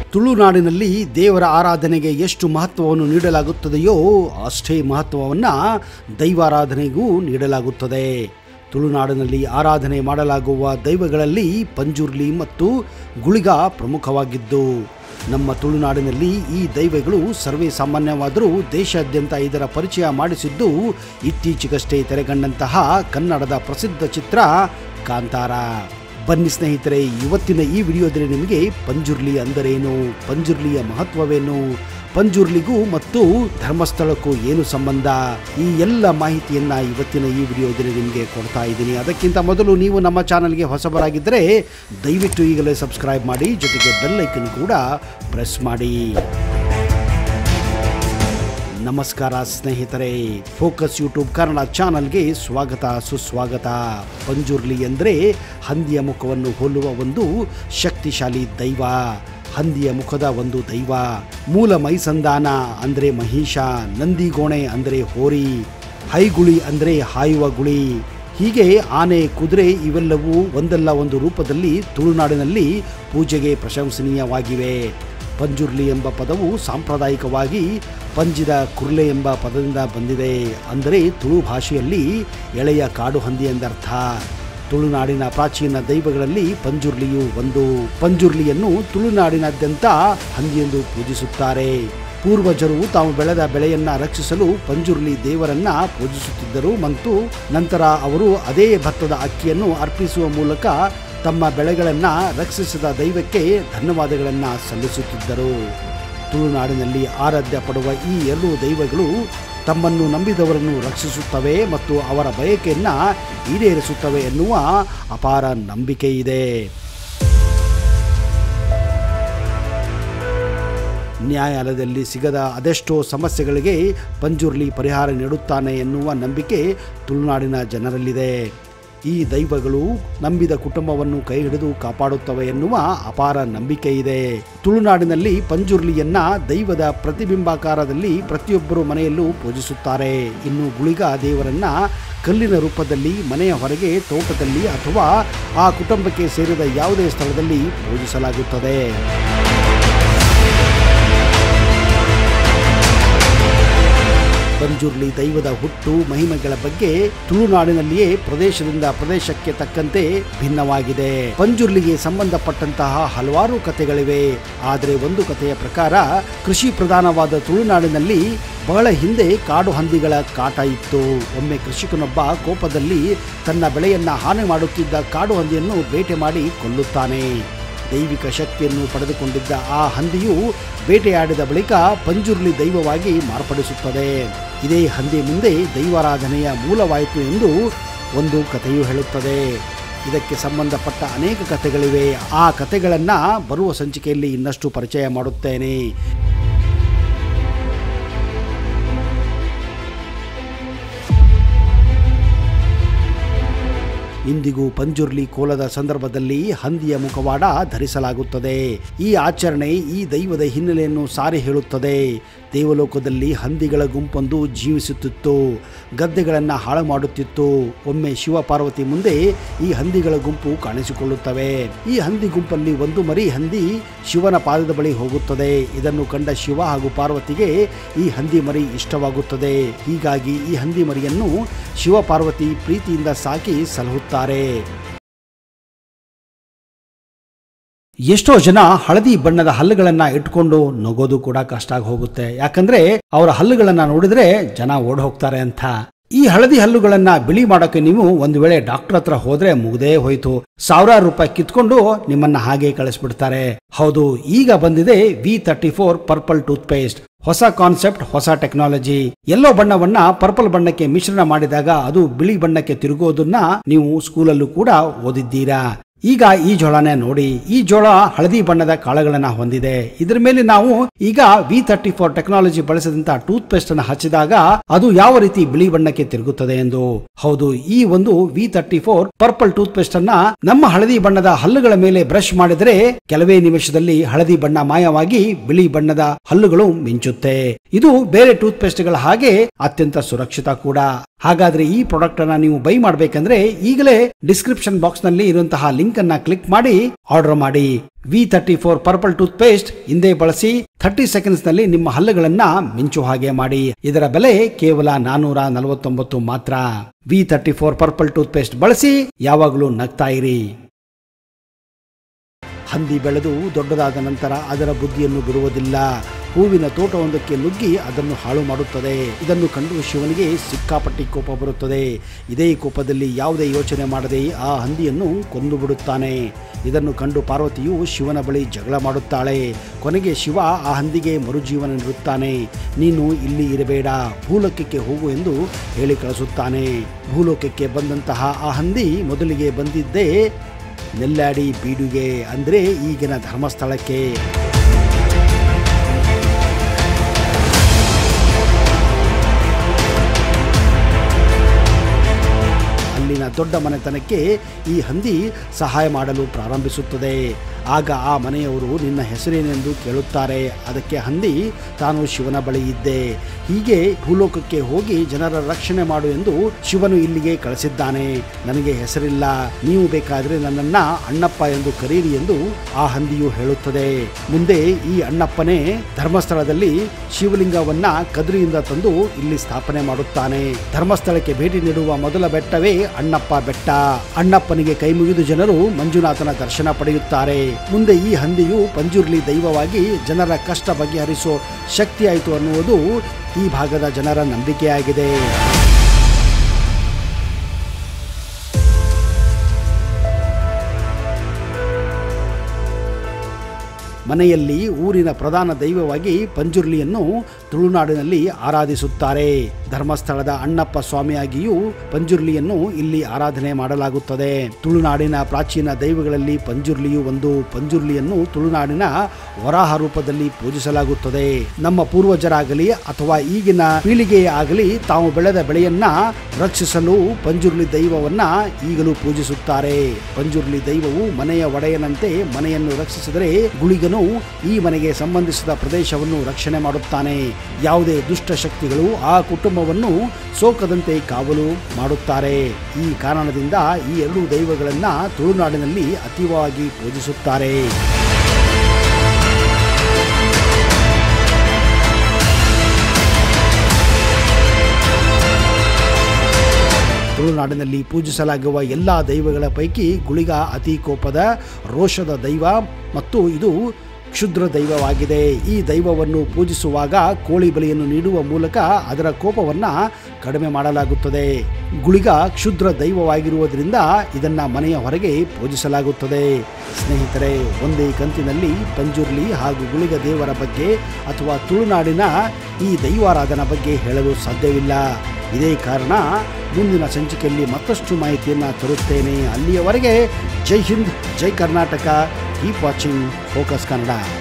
ತುಳುನಾಡಿನಲ್ಲಿ ದೇವರ ಆರಾಧನೆಗೆ ಎಷ್ಟು ಮಹತ್ವವನ್ನು ನೀಡಲಾಗುತ್ತದೆಯೋ ಅಷ್ಟೇ ಮಹತ್ವವನ್ನು ದೈವಾರಾಧನೆಗೂ ನೀಡಲಾಗುತ್ತದೆ. ತುಳುನಾಡಿನಲ್ಲಿ ಆರಾಧನೆ ಮಾಡಲಾಗುವ ದೈವಗಳಲ್ಲಿ ಪಂಜುರ್ಲಿ ಮತ್ತು ಗುಳಿಗ ಪ್ರಮುಖವಾಗಿದ್ದು, ನಮ್ಮ ತುಳುನಾಡಿನಲ್ಲಿ ಈ ದೈವಗಳು ಸರ್ವೇ ಸಾಮಾನ್ಯವಾದರೂ ದೇಶಾದ್ಯಂತ ಇದರ ಪರಿಚಯ ಮಾಡಿಸಿದ್ದು ಇತ್ತೀಚೆಗಷ್ಟೇ ತೆರೆಕಂಡಂತಹ ಕನ್ನಡದ ಪ್ರಸಿದ್ಧ ಚಿತ್ರ ಕಾಂತಾರ. ಬನ್ನಿ ಸ್ನೇಹಿತರೆ, ಇವತ್ತಿನ ಈ ವಿಡಿಯೋದಲ್ಲಿ ನಿಮಗೆ ಪಂಜುರ್ಲಿ ಅಂದರೇನು, ಪಂಜುರ್ಲಿಯ ಮಹತ್ವವೇನು, ಪಂಜುರ್ಲಿಗೂ ಮತ್ತು ಧರ್ಮಸ್ಥಳಕ್ಕೂ ಏನು ಸಂಬಂಧ, ಈ ಎಲ್ಲ ಮಾಹಿತಿಯನ್ನ ಇವತ್ತಿನ ಈ ವಿಡಿಯೋದಲ್ಲಿ ನಿಮಗೆ ಕೊಡ್ತಾ ಇದ್ದೀನಿ. ಅದಕ್ಕಿಂತ ಮೊದಲು ನೀವು ನಮ್ಮ ಚಾನಲ್ಗೆ ಹೊಸಬರಾಗಿದ್ದರೆ ದಯವಿಟ್ಟು ಈಗಲೇ ಸಬ್ಸ್ಕ್ರೈಬ್ ಮಾಡಿ, ಜೊತೆಗೆ ಬೆಲ್ ಐಕನ್ ಕೂಡ ಪ್ರೆಸ್ ಮಾಡಿ. ನಮಸ್ಕಾರ ಸ್ನೇಹಿತರೆ, ಫೋಕಸ್ ಯೂಟ್ಯೂಬ್ ಕನ್ನಡ ಚಾನಲ್ಗೆ ಸ್ವಾಗತ ಸುಸ್ವಾಗತ. ಪಂಜುರ್ಲಿ ಎಂದರೆ ಹಂದಿಯ ಮುಖವನ್ನು ಹೋಲುವ ಒಂದು ಶಕ್ತಿಶಾಲಿ ದೈವ, ಹಂದಿಯ ಮುಖದ ಒಂದು ದೈವ. ಮೂಲ ಮೈಸಂದಾನ ಅಂದರೆ ಮಹಿಷ, ನಂದಿಗೋಣೆ ಅಂದರೆ ಹೋರಿ, ಹೈಗುಳಿ ಅಂದರೆ ಹಾಯುವ ಗುಳಿ. ಹೀಗೆ ಆನೆ, ಕುದುರೆ ಇವೆಲ್ಲವೂ ಒಂದಲ್ಲ ಒಂದು ರೂಪದಲ್ಲಿ ತುಳುನಾಡಿನಲ್ಲಿ ಪೂಜೆಗೆ ಪ್ರಶಂಸನೀಯವಾಗಿವೆ. ಪಂಜುರ್ಲಿ ಎಂಬ ಪದವು ಸಾಂಪ್ರದಾಯಿಕವಾಗಿ ಪಂಜಿದ ಕುರ್ಲೆ ಎಂಬ ಪದದಿಂದ ಬಂದಿದೆ. ಅಂದರೆ ತುಳು ಭಾಷೆಯಲ್ಲಿ ಎಳೆಯ ಕಾಡು ಹಂದಿ ಎಂದರ್ಥ. ತುಳುನಾಡಿನ ಪ್ರಾಚೀನ ದೈವಗಳಲ್ಲಿ ಪಂಜುರ್ಲಿಯು ಒಂದು. ಪಂಜುರ್ಲಿಯನ್ನು ತುಳುನಾಡಿನಾದ್ಯಂತ ಹಂದಿಯೆಂದು ಪೂಜಿಸುತ್ತಾರೆ. ಪೂರ್ವಜರು ತಾವು ಬೆಳೆದ ಬೆಳೆಯನ್ನ ರಕ್ಷಿಸಲು ಪಂಜುರ್ಲಿ ದೇವರನ್ನ ಪೂಜಿಸುತ್ತಿದ್ದರು ಮತ್ತು ನಂತರ ಅವರು ಅದೇ ಭತ್ತದ ಅಕ್ಕಿಯನ್ನು ಅರ್ಪಿಸುವ ಮೂಲಕ ತಮ್ಮ ಬೆಳೆಗಳನ್ನು ರಕ್ಷಿಸಿದ ದೈವಕ್ಕೆ ಧನ್ಯವಾದಗಳನ್ನು ಸಲ್ಲಿಸುತ್ತಿದ್ದರು. ತುಳುನಾಡಿನಲ್ಲಿ ಆರಾಧ್ಯ ಪಡುವ ಈ ಎರಡು ದೈವಗಳು ತಮ್ಮನ್ನು ನಂಬಿದವರನ್ನು ರಕ್ಷಿಸುತ್ತವೆ ಮತ್ತು ಅವರ ಬಯಕೆಯನ್ನು ಈಡೇರಿಸುತ್ತವೆ ಎನ್ನುವ ಅಪಾರ ನಂಬಿಕೆ ಇದೆ. ನ್ಯಾಯಾಲಯದಲ್ಲಿ ಸಿಗದ ಅದೆಷ್ಟೋ ಸಮಸ್ಯೆಗಳಿಗೆ ಪಂಜುರ್ಲಿ ಪರಿಹಾರ ನೀಡುತ್ತಾನೆ ಎನ್ನುವ ನಂಬಿಕೆ ತುಳುನಾಡಿನ ಜನರಲ್ಲಿದೆ. ಈ ದೈವಗಳು ನಂಬಿದ ಕುಟುಂಬವನ್ನು ಕೈ ಹಿಡಿದು ಕಾಪಾಡುತ್ತವೆ ಎನ್ನುವ ಅಪಾರ ನಂಬಿಕೆ ಇದೆ. ತುಳುನಾಡಿನಲ್ಲಿ ಪಂಜುರ್ಲಿಯನ್ನ ದೈವದ ಪ್ರತಿಬಿಂಬಾಕಾರದಲ್ಲಿ ಪ್ರತಿಯೊಬ್ಬರು ಮನೆಯಲ್ಲೂ ಪೂಜಿಸುತ್ತಾರೆ. ಇನ್ನು ಗುಳಿಗ ದೇವರನ್ನ ಕಲ್ಲಿನ ರೂಪದಲ್ಲಿ ಮನೆಯ ಹೊರಗೆ, ತೋಟದಲ್ಲಿ ಅಥವಾ ಆ ಕುಟುಂಬಕ್ಕೆ ಸೇರಿದ ಯಾವುದೇ ಸ್ಥಳದಲ್ಲಿ ಪೂಜಿಸಲಾಗುತ್ತದೆ. ಪಂಜುರ್ಲಿ ದೈವದ ಹುಟ್ಟು ಮಹಿಮೆಗಳ ಬಗ್ಗೆ ತುಳುನಾಡಿನಲ್ಲಿಯೇ ಪ್ರದೇಶದಿಂದ ಪ್ರದೇಶಕ್ಕೆ ತಕ್ಕಂತೆ ಭಿನ್ನವಾಗಿದೆ. ಪಂಜುರ್ಲಿಗೆ ಸಂಬಂಧಪಟ್ಟಂತಹ ಹಲವಾರು ಕಥೆಗಳಿವೆ. ಆದರೆ ಒಂದು ಕಥೆಯ ಪ್ರಕಾರ ಕೃಷಿ ಪ್ರಧಾನವಾದ ತುಳುನಾಡಿನಲ್ಲಿ ಬಹಳ ಹಿಂದೆ ಕಾಡು ಹಂದಿಗಳ ಕಾಟ ಇತ್ತು. ಒಮ್ಮೆ ಕೃಷಿಕನೊಬ್ಬ ಕೋಪದಲ್ಲಿ ತನ್ನ ಬೆಳೆಯನ್ನ ಹಾನಿ ಮಾಡುತ್ತಿದ್ದ ಕಾಡು ಹಂದಿಯನ್ನು ಬೇಟೆ ಮಾಡಿ ಕೊಲ್ಲುತ್ತಾನೆ. ದೈವಿಕ ಶಕ್ತಿಯನ್ನು ಪಡೆದುಕೊಂಡಿದ್ದ ಆ ಹಂದಿಯು ಬೇಟೆಯಾಡಿದ ಬಳಿಕ ಪಂಜುರ್ಲಿ ದೈವವಾಗಿ ಮಾರ್ಪಡಿಸುತ್ತದೆ. ಇದೇ ಹಂದಿ ಮುಂದೆ ದೈವಾರಾಧನೆಯ ಮೂಲವಾಯಿತು ಎಂದು ಒಂದು ಕಥೆಯು ಹೇಳುತ್ತದೆ. ಇದಕ್ಕೆ ಸಂಬಂಧಪಟ್ಟ ಅನೇಕ ಕಥೆಗಳಿವೆ. ಆ ಕಥೆಗಳನ್ನು ಬರುವ ಸಂಚಿಕೆಯಲ್ಲಿ ಇನ್ನಷ್ಟು ಪರಿಚಯ ಮಾಡುತ್ತೇನೆ. ಇಂದಿಗೂ ಪಂಜುರ್ಲಿ ಕೋಲದ ಸಂದರ್ಭದಲ್ಲಿ ಹಂದಿಯ ಮುಖವಾಡ ಧರಿಸಲಾಗುತ್ತದೆ. ಈ ಆಚರಣೆ ಈ ದೈವದ ಹಿನ್ನೆಲೆಯನ್ನು ಸಾರಿ ಹೇಳುತ್ತದೆ. ದೇವಲೋಕದಲ್ಲಿ ಹಂದಿಗಳ ಗುಂಪೊಂದು ಜೀವಿಸುತ್ತಿತ್ತು, ಗದ್ದೆಗಳನ್ನು ಹಾಳು ಮಾಡುತ್ತಿತ್ತು. ಒಮ್ಮೆ ಶಿವ ಪಾರ್ವತಿ ಮುಂದೆ ಈ ಹಂದಿಗಳ ಗುಂಪು ಕಾಣಿಸಿಕೊಳ್ಳುತ್ತವೆ. ಈ ಹಂದಿ ಗುಂಪಲ್ಲಿ ಒಂದು ಮರಿ ಹಂದಿ ಶಿವನ ಪಾದದ ಬಳಿ ಹೋಗುತ್ತದೆ. ಇದನ್ನು ಕಂಡ ಶಿವ ಹಾಗೂ ಪಾರ್ವತಿಗೆ ಈ ಹಂದಿ ಮರಿ ಇಷ್ಟವಾಗುತ್ತದೆ. ಹೀಗಾಗಿ ಈ ಹಂದಿ ಮರಿಯನ್ನು ಶಿವ ಪಾರ್ವತಿ ಪ್ರೀತಿಯಿಂದ ಸಾಕಿ ಸಲಹುತ್ತಾರೆ. ಎಷ್ಟೋ ಜನ ಹಳದಿ ಬಣ್ಣದ ಹಲ್ಲುಗಳನ್ನ ಇಟ್ಕೊಂಡು ನಗೋದು ಕೂಡ ಕಷ್ಟ ಆಗಿ ಹೋಗುತ್ತೆ. ಯಾಕಂದ್ರೆ ಅವರ ಹಲ್ಲುಗಳನ್ನ ನೋಡಿದ್ರೆ ಜನ ಓಡ್ ಹೋಗ್ತಾರೆ ಅಂತ. ಈ ಹಳದಿ ಹಲ್ಲುಗಳನ್ನ ಬಿಳಿ ಮಾಡೋಕೆ ನೀವು ಒಂದು ವೇಳೆ ಡಾಕ್ಟರ್ ಹತ್ರ ಹೋದ್ರೆ ಮುಗ್ದೇ ಹೋಯ್ತು. ಸಾವಿರಾರು ರೂಪಾಯಿ ಕಿತ್ಕೊಂಡು ನಿಮ್ಮನ್ನ ಹಾಗೆ ಕಳಿಸ್ಬಿಡ್ತಾರೆ. ಹೌದು, ಈಗ ಬಂದಿದೆ V34 ಪರ್ಪಲ್ ಟೂತ್ ಪೇಸ್ಟ್. ಹೊಸ ಕಾನ್ಸೆಪ್ಟ್, ಹೊಸ ಟೆಕ್ನಾಲಜಿ. ಯೆಲ್ಲೋ ಬಣ್ಣವನ್ನ ಪರ್ಪಲ್ ಬಣ್ಣಕ್ಕೆ ಮಿಶ್ರಣ ಮಾಡಿದಾಗ ಅದು ಬಿಳಿ ಬಣ್ಣಕ್ಕೆ ತಿರುಗೋದನ್ನ ನೀವು ಸ್ಕೂಲಲ್ಲೂ ಕೂಡ ಓದಿದ್ದೀರಾ. ಈಗ ಈ ಜೋಳನೇ ನೋಡಿ. ಈ ಜೋಳ ಹಳದಿ ಬಣ್ಣದ ಕಾಳುಗಳನ್ನ ಹೊಂದಿದೆ. ಇದರ ಮೇಲೆ ನಾವು ಈಗ V34 ಟೆಕ್ನಾಲಜಿ ಬಳಸಿದಂತ ಟೂತ್ ಪೇಸ್ಟ್ ಅನ್ನು ಹಚ್ಚಿದಾಗ ಅದು ಯಾವ ರೀತಿ ಬಿಳಿ ಬಣ್ಣಕ್ಕೆ ತಿರುಗುತ್ತದೆ ಎಂದು. ಹೌದು, ಈ ಒಂದು V34 ಪರ್ಪಲ್ ಟೂತ್ ಪೇಸ್ಟ್ ಅನ್ನ ನಮ್ಮ ಹಳದಿ ಬಣ್ಣದ ಹಲ್ಲುಗಳ ಮೇಲೆ ಬ್ರಷ್ ಮಾಡಿದರೆ ಕೆಲವೇ ನಿಮಿಷದಲ್ಲಿ ಹಳದಿ ಬಣ್ಣ ಮಾಯವಾಗಿ ಬಿಳಿ ಬಣ್ಣದ ಹಲ್ಲುಗಳು ಮಿಂಚುತ್ತೆ. ಇದು ಬೇರೆ ಟೂತ್ ಪೇಸ್ಟ್ ಗಳ ಹಾಗೆ ಅತ್ಯಂತ ಸುರಕ್ಷಿತ ಕೂಡ. ಹಾಗಾದ್ರೆ ಈ ಪ್ರಾಡಕ್ಟ್ ಅನ್ನ ನೀವು ಬೈ ಮಾಡಬೇಕಂದ್ರೆ ಈಗಲೇ ಡಿಸ್ಕ್ರಿಪ್ಷನ್ ಬಾಕ್ಸ್ ನಲ್ಲಿ ಇರುವಂತಹ ಲಿಂಕ್ ಅನ್ನ ಕ್ಲಿಕ್ ಮಾಡಿ ಆರ್ಡರ್ ಮಾಡಿ. V34 ಪರ್ಪಲ್ ಟೂತ್ ಪೇಸ್ಟ್ ಹಿಂದೆ ಬಳಸಿ 30 ಸೆಕೆಂಡ್ಸ್ ನಲ್ಲಿ ನಿಮ್ಮ ಹಲ್ಲುಗಳನ್ನ ಮಿಂಚು ಹಾಗೆ ಮಾಡಿ. ಇದರ ಬೆಲೆ ಕೇವಲ 449 ಮಾತ್ರ. V34 ಪರ್ಪಲ್ ಟೂತ್ ಪೇಸ್ಟ್ ಬಳಸಿ ಯಾವಾಗಲೂ ನಗ್ತಾ ಇರಿ. ಹಂದಿ ಬೆಳೆದು ದೊಡ್ಡದಾದ ನಂತರ ಅದರ ಬುದ್ಧಿಯನ್ನು ಬಿಡುವುದಿಲ್ಲ. ಹೂವಿನ ತೋಟವೊಂದಕ್ಕೆ ನುಗ್ಗಿ ಅದನ್ನು ಹಾಳು ಮಾಡುತ್ತದೆ. ಇದನ್ನು ಕಂಡು ಶಿವನಿಗೆ ಸಿಕ್ಕಾಪಟ್ಟಿ ಕೋಪ ಬರುತ್ತದೆ. ಇದೇ ಕೋಪದಲ್ಲಿ ಯಾವುದೇ ಯೋಚನೆ ಮಾಡದೆ ಆ ಹಂದಿಯನ್ನು ಕೊಂದು ಬಿಡುತ್ತಾನೆ. ಇದನ್ನು ಕಂಡು ಪಾರ್ವತಿಯು ಶಿವನ ಬಳಿ ಜಗಳ ಮಾಡುತ್ತಾಳೆ. ಕೊನೆಗೆ ಶಿವ ಆ ಹಂದಿಗೆ ಮರುಜೀವನ ನೀಡುತ್ತಾನೆ. ನೀನು ಇಲ್ಲಿ ಇರಬೇಡ, ಭೂಲೋಕಕ್ಕೆ ಹೋಗು ಎಂದು ಹೇಳಿ ಕಳಿಸುತ್ತಾನೆ. ಭೂಲೋಕಕ್ಕೆ ಬಂದಂತಹ ಆ ಹಂದಿ ಮೊದಲಿಗೆ ಬಂದಿದ್ದೇ ನೆಲ್ಲಾಡಿ ಬೀಡುಗೆ, ಅಂದರೆ ಈಗಿನ ಧರ್ಮಸ್ಥಳಕ್ಕೆ. ಅಲ್ಲಿನ ದೊಡ್ಡ ಮನೆತನಕ್ಕೆ ಈ ಹಂದಿ ಸಹಾಯ ಮಾಡಲು ಪ್ರಾರಂಭಿಸುತ್ತದೆ. ಆಗ ಆ ಮನೆಯವರು ನಿನ್ನ ಹೆಸರೇನೆಂದು ಕೇಳುತ್ತಾರೆ. ಅದಕ್ಕೆ ಹಂದಿ ತಾನು ಶಿವನ ಬಳಿ ಇದ್ದೆ, ಹೀಗೆ ಭೂಲೋಕಕ್ಕೆ ಹೋಗಿ ಜನರ ರಕ್ಷಣೆ ಮಾಡು ಎಂದು ಶಿವನು ಇಲ್ಲಿಗೆ ಕಳಿಸಿದ್ದಾನೆ. ನನಗೆ ಹೆಸರಿಲ್ಲ, ನೀವು ಬೇಕಾದರೆ ನನ್ನನ್ನ ಅಣ್ಣಪ್ಪ ಎಂದು ಕರೀರಿ ಎಂದು ಆ ಹಂದಿಯು ಹೇಳುತ್ತದೆ. ಮುಂದೆ ಈ ಅಣ್ಣಪ್ಪನೇ ಧರ್ಮಸ್ಥಳದಲ್ಲಿ ಶಿವಲಿಂಗವನ್ನ ಕದ್ರಿಯಿಂದ ತಂದು ಇಲ್ಲಿ ಸ್ಥಾಪನೆ ಮಾಡುತ್ತಾನೆ. ಧರ್ಮಸ್ಥಳಕ್ಕೆ ಭೇಟಿ ನೀಡುವ ಮೊದಲ ಬೆಟ್ಟವೇ ಅಣ್ಣಪ್ಪ ಬೆಟ್ಟ. ಅಣ್ಣಪ್ಪನಿಗೆ ಕೈ ಮುಗಿದು ಜನರು ಮಂಜುನಾಥನ ದರ್ಶನ ಪಡೆಯುತ್ತಾರೆ. ಮುಂದೆ ಈ ಹಂದಿಯು ಪಂಜುರ್ಲಿ ದೈವವಾಗಿ ಜನರ ಕಷ್ಟ ಬಗೆಹರಿಸೋ ಶಕ್ತಿ ಆಯಿತು ಅನ್ನುವುದು ಈ ಭಾಗದ ಜನರ ನಂಬಿಕೆಯಾಗಿದೆ. ಮನೆಯಲ್ಲಿ ಊರಿನ ಪ್ರಧಾನ ದೈವವಾಗಿ ಪಂಜುರ್ಲಿಯನ್ನು ತುಳುನಾಡಿನಲ್ಲಿ ಆರಾಧಿಸುತ್ತಾರೆ. ಧರ್ಮಸ್ಥಳದ ಅಣ್ಣಪ್ಪ ಸ್ವಾಮಿಯಾಗಿಯೂ ಪಂಜುರ್ಲಿಯನ್ನು ಇಲ್ಲಿ ಆರಾಧನೆ ಮಾಡಲಾಗುತ್ತದೆ. ತುಳುನಾಡಿನ ಪ್ರಾಚೀನ ದೈವಗಳಲ್ಲಿ ಪಂಜುರ್ಲಿಯು ಒಂದು. ಪಂಜುರ್ಲಿಯನ್ನು ತುಳುನಾಡಿನ ವರಾಹ ರೂಪದಲ್ಲಿ ಪೂಜಿಸಲಾಗುತ್ತದೆ. ನಮ್ಮ ಪೂರ್ವಜರಾಗಲಿ ಅಥವಾ ಈಗಿನ ಪೀಳಿಗೆಯೇ ಆಗಲಿ ತಾವು ಬೆಳೆದ ಬೆಳೆಯನ್ನ ರಕ್ಷಿಸಲು ಪಂಜುರ್ಲಿ ದೈವವನ್ನ ಈಗಲೂ ಪೂಜಿಸುತ್ತಾರೆ. ಪಂಜುರ್ಲಿ ದೈವವು ಮನೆಯ ಒಡೆಯನಂತೆ ಮನೆಯನ್ನು ರಕ್ಷಿಸಿದರೆ ಗುಳಿಗನು ಈ ಮನೆಗೆ ಸಂಬಂಧಿಸಿದ ಪ್ರದೇಶವನ್ನು ರಕ್ಷಣೆ ಮಾಡುತ್ತಾನೆ. ಯಾವುದೇ ದುಷ್ಟ ಶಕ್ತಿಗಳು ಆ ಕುಟುಂಬವನ್ನು ಸೋಕದಂತೆ ಕಾವಲು ಮಾಡುತ್ತಾರೆ. ಈ ಕಾರಣದಿಂದ ಈ ಎರಡೂ ದೈವಗಳನ್ನ ತುಳುನಾಡಿನಲ್ಲಿ ಅತೀವವಾಗಿ ಪೂಜಿಸುತ್ತಾರೆ. ತುಳುನಾಡಿನಲ್ಲಿ ಪೂಜಿಸಲಾಗುವ ಎಲ್ಲ ದೈವಗಳ ಪೈಕಿ ಗುಳಿಗ ಅತಿ ಕೋಪದ, ರೋಷದ ದೈವ ಮತ್ತು ಇದು ಕ್ಷುದ್ರ ದೈವವಾಗಿದೆ. ಈ ದೈವವನ್ನು ಪೂಜಿಸುವಾಗ ಕೋಳಿ ಬಲಿಯನ್ನು ನೀಡುವ ಮೂಲಕ ಅದರ ಕೋಪವನ್ನು ಕಡಿಮೆ ಮಾಡಲಾಗುತ್ತದೆ. ಗುಳಿಗ ಕ್ಷುದ್ರ ದೈವವಾಗಿರುವುದರಿಂದ ಇದನ್ನು ಮನೆಯ ಹೊರಗೆ ಪೂಜಿಸಲಾಗುತ್ತದೆ. ಸ್ನೇಹಿತರೆ, ಒಂದೇ ಕಂತಿನಲ್ಲಿ ಪಂಜುರ್ಲಿ ಹಾಗೂ ಗುಳಿಗ ದೇವರ ಬಗ್ಗೆ ಅಥವಾ ತುಳುನಾಡಿನ ಈ ದೈವಾರಾಧನಾ ಬಗ್ಗೆ ಹೇಳಲು ಸಾಧ್ಯವಿಲ್ಲ. ಇದೇ ಕಾರಣ ಮುಂದಿನ ಸಂಚಿಕೆಯಲ್ಲಿ ಮತ್ತಷ್ಟು ಮಾಹಿತಿಯನ್ನು ತರುತ್ತೇನೆ. ಅಲ್ಲಿಯವರೆಗೆ Jai Hind, Jai Karnataka. Keep watching focus Kannada.